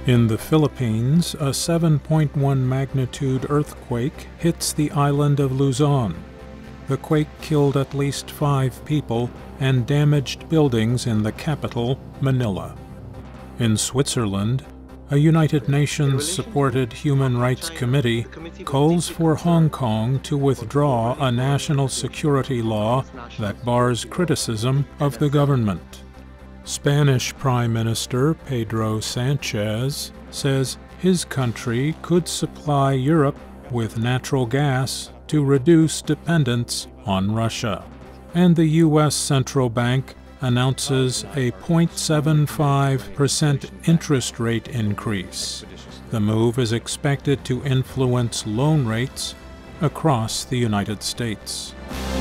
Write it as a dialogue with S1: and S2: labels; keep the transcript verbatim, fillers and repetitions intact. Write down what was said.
S1: In the Philippines, a seven point one magnitude earthquake hits the island of Luzon. The quake killed at least five people and damaged buildings in the capital, Manila. In Switzerland, a United Nations-supported Human Rights Committee calls for Hong Kong to withdraw a national security law that bars criticism of the government. Spanish Prime Minister Pedro Sanchez says his country could supply Europe with natural gas to reduce dependence on Russia. And the U S Central Bank announces a zero point seven five percent interest rate increase. The move is expected to influence loan rates across the United States.